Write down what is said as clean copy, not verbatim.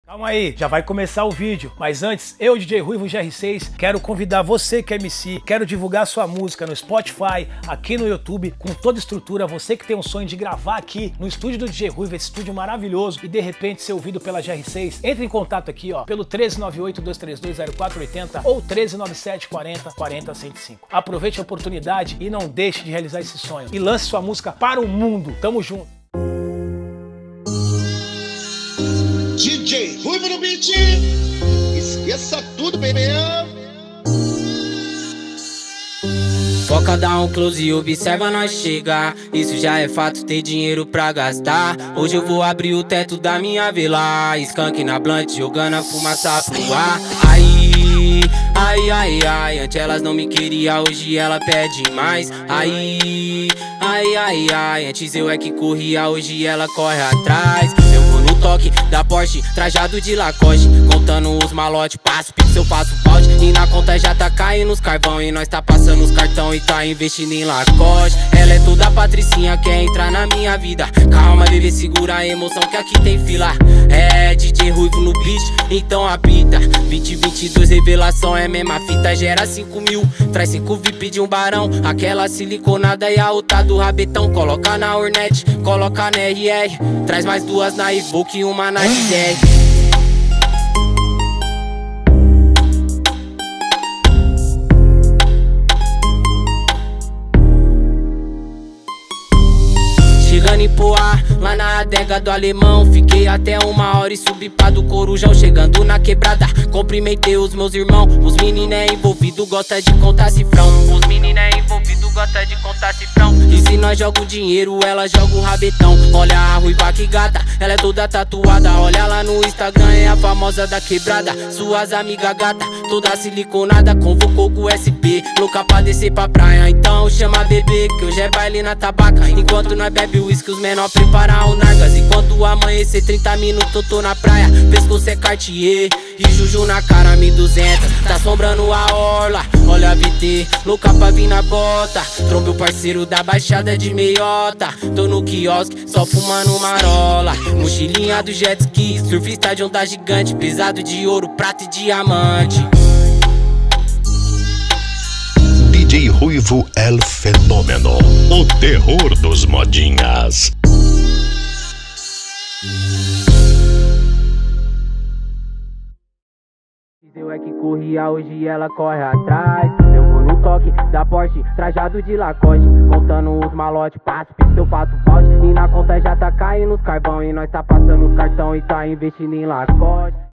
Calma aí, já vai começar o vídeo, mas antes, eu, DJ Ruivo GR6, quero convidar você que é MC, quero divulgar sua música no Spotify, aqui no YouTube, com toda a estrutura, você que tem um sonho de gravar aqui no estúdio do DJ Ruivo, esse estúdio maravilhoso, e de repente ser ouvido pela GR6, entre em contato aqui, ó, pelo 1398-232-0480 ou 1397-40-40-105. Aproveite a oportunidade e não deixe de realizar esse sonho, e lance sua música para o mundo. Tamo junto! DJ Ruivo no beat, esqueça tudo, bebê. Foca, dá um close e observa nós chegar. Isso já é fato, ter dinheiro pra gastar. Hoje eu vou abrir o teto da minha vila, skunk na blunt, jogando a fumaça pro ar. Aí, ai, ai, ai, antes elas não me queriam, hoje ela pede mais. Aí, ai, ai, ai, antes eu é que corria, hoje ela corre atrás. Eu vou no toque da Porsche, trajado de Lacoste, contando os malotes, passo pixel, faço balde. E na conta já tá caindo os carvão, e nós tá passando os cartão e tá investindo em Lacoste. Ela é toda patricinha, quer entrar na minha vida. Calma, bebê, segura a emoção que aqui tem fila. É DJ Ruivo no beat, então apita. 2022 revelação, é mesma fita, gera 5 mil. Traz 5 VIP de um barão, aquela siliconada e a outra do rabetão. Coloca na Hornet, coloca na RR, traz mais duas na Evoque e uma na XR. Chegando em Poá, lá na adega do Alemão, fiquei até 1h e subi pra do Corujão. Chegando na quebrada, cumprimentei os meus irmãos. Os menino é envolvido, gosta de contar cifrão. Os menino é envolvido, gosta de contar cifrão. E se nós joga o dinheiro, ela joga o rabetão. Olha a Ruiva que gata, ela é toda tatuada. Olha lá no Instagram, é a famosa da quebrada. Suas amigas gata, toda siliconada, convocou com o SP, louca pra descer pra praia. Então chama bebê, que hoje é baile na tabaca. Enquanto nós bebe whisky, os menor preparam o nargas. Enquanto amanhecer 30 minutos eu tô na praia. Pescoço é Cartier e Juju na cara 1200. Tá assombrando a orla, olha a VT, louca pra vir na bota. Trombe o parceiro da baixada de meiota. Tô no quiosque, só fumando marola. Mochilinha do jet ski, surfista de onda gigante, pesado de ouro, prata e diamante. DJ Ruivo El Fenômeno, o terror dos modinhas. Eu é que corria, hoje ela corre atrás. Eu vou no toque da Porsche, trajado de Lacoste, contando os malotes, passo pixel, faço balde. E na conta já tá caindo os carvão, e nós tá passando os cartão e tá investindo em Lacoste.